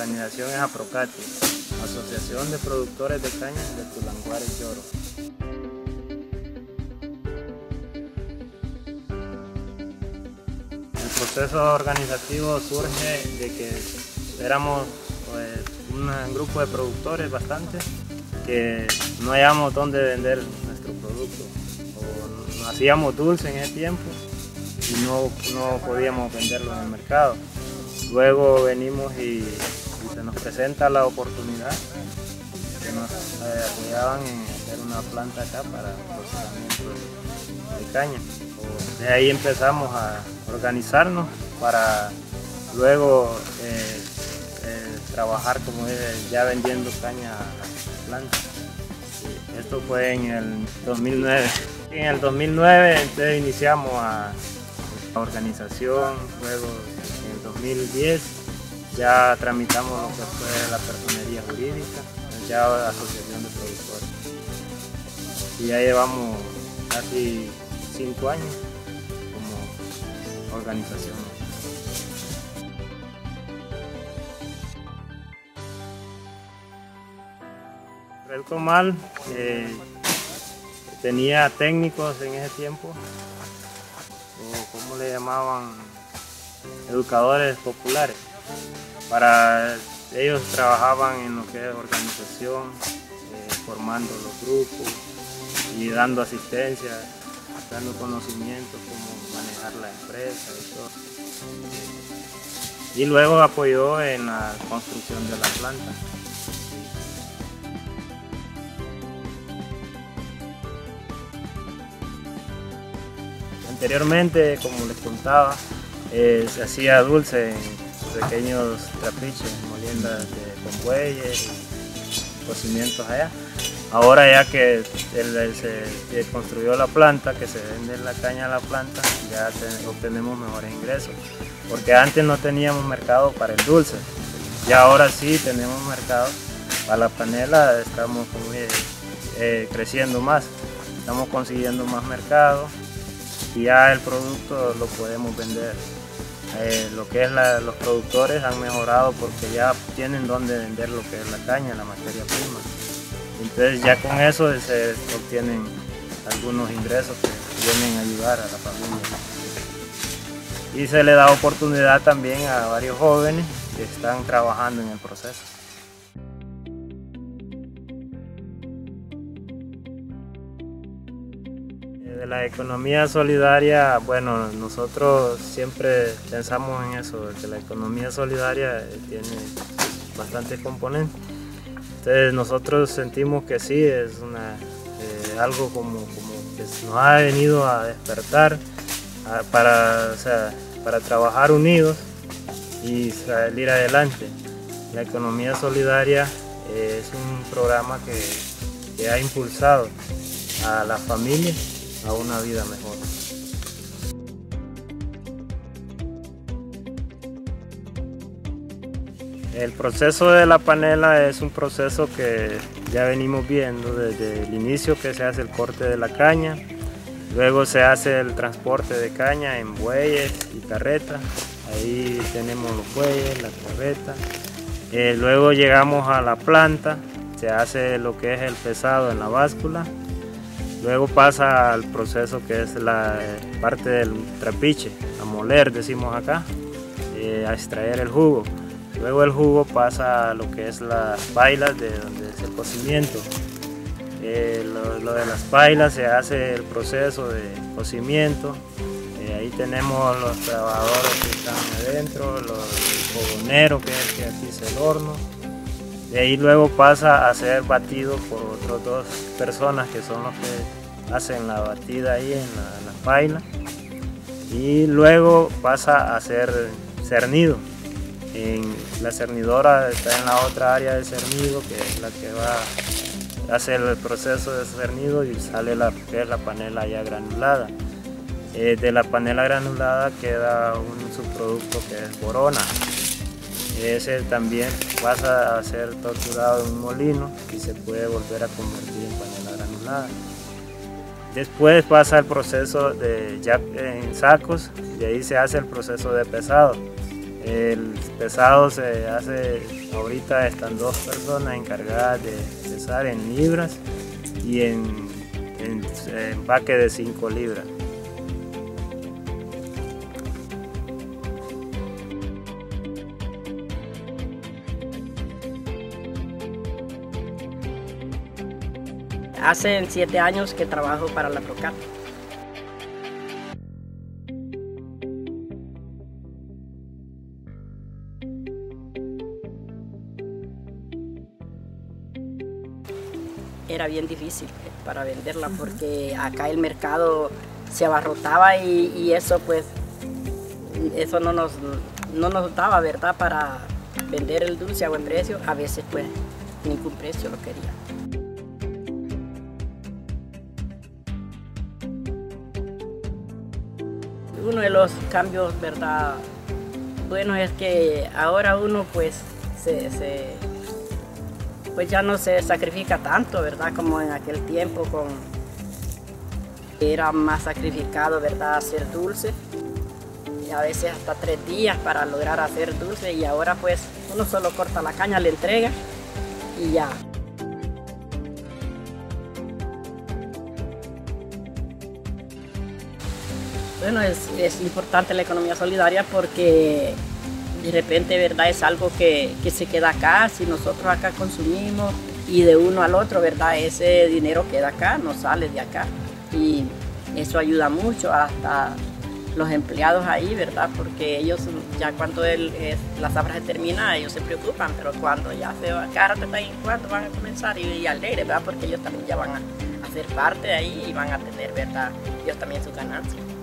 organización es APROCATI, Asociación de Productores de Caña de Tulanguare y Choro. El proceso organizativo surge de que éramos un grupo de productores bastante que no hallamos dónde vender nuestro producto. O hacíamos dulce en ese tiempo y no podíamos venderlo en el mercado. Luego venimos y se nos presenta la oportunidad que nos apoyaban en hacer una planta acá para procesamiento de caña. De ahí empezamos a organizarnos para luego trabajar como ya vendiendo caña a la planta. Esto fue en el 2009. En el 2009 entonces iniciamos a la organización, luego en el 2010 ya tramitamos lo que fue la personería jurídica, ya asociación de productores. Y ya llevamos casi 5 años como organización. El comal tenía técnicos en ese tiempo, o como le llamaban, educadores populares. Ellos trabajaban en lo que es organización, formando los grupos y dando asistencia, dando conocimiento, cómo manejar la empresa y todo. Y luego apoyó en la construcción de la planta. Anteriormente, como les contaba, se hacía dulce en pequeños trapiches, moliendas con bueyes y cocimientos allá. Ahora ya que se construyó la planta, que se vende la caña a la planta, ya obtenemos mejores ingresos. Porque antes no teníamos mercado para el dulce, y ahora sí tenemos mercado para la panela. Estamos creciendo más, estamos consiguiendo más mercado. Y ya el producto lo podemos vender. Lo que es los productores han mejorado porque ya tienen donde vender lo que es la caña, la materia prima. Entonces ya con eso se obtienen algunos ingresos que vienen a ayudar a la familia. Y se le da oportunidad también a varios jóvenes que están trabajando en el proceso. De la economía solidaria, bueno, nosotros siempre pensamos en eso, que la economía solidaria tiene bastantes componentes. Entonces nosotros sentimos que sí, es algo como que nos ha venido a despertar para trabajar unidos y salir adelante. La economía solidaria es un programa que ha impulsado a las familias a una vida mejor. El proceso de la panela es un proceso que ya venimos viendo desde el inicio, que se hace el corte de la caña, luego se hace el transporte de caña en bueyes y carretas. Ahí tenemos los bueyes, la carreta. Luego llegamos a la planta, se hace lo que es el pesado en la báscula. Luego pasa al proceso que es la parte del trapiche, a moler decimos acá, a extraer el jugo. Luego el jugo pasa a lo que es las pailas, de donde es el cocimiento. Lo de las pailas se hace el proceso de cocimiento. Ahí tenemos los trabajadores que están adentro, el fogonero que es el que atiza el horno. De ahí luego pasa a ser batido por otras 2 personas que son los que hacen la batida ahí en la paila. Y luego pasa a ser cernido. La cernidora está en la otra área de cernido, que es la que va a hacer el proceso de cernido y sale la panela ya granulada. De la panela granulada queda un subproducto que es borona. Ese también pasa a ser torturado en un molino y se puede volver a convertir en panela granulada. Después pasa el proceso ya en sacos, y ahí se hace el proceso de pesado. El pesado se hace, ahorita están 2 personas encargadas de pesar en libras y en empaque de 5 libras. Hace 7 años que trabajo para la Procat. Era bien difícil para venderla porque acá el mercado se abarrotaba y eso pues eso no nos daba, ¿verdad?, para vender el dulce a buen precio. A veces pues ningún precio lo quería. Uno de los cambios, ¿verdad?, buenos es que ahora uno pues pues ya no se sacrifica tanto, ¿verdad?, como en aquel tiempo era más sacrificado, ¿verdad?, hacer dulce. Y a veces hasta 3 días para lograr hacer dulce, y ahora pues uno solo corta la caña, le entrega y ya. Bueno, es importante la economía solidaria porque de repente, ¿verdad?, es algo que se queda acá. Si nosotros acá consumimos y de uno al otro, ¿verdad?, ese dinero queda acá, no sale de acá. Y eso ayuda mucho hasta los empleados ahí, ¿verdad?, porque ellos ya cuando la zafra se termina, ellos se preocupan, pero cuando ya se va, cada rato ahí, cuando van a comenzar y alegre, ¿verdad?, porque ellos también ya van a hacer parte de ahí y van a tener, ¿verdad?, ellos también sus ganancias.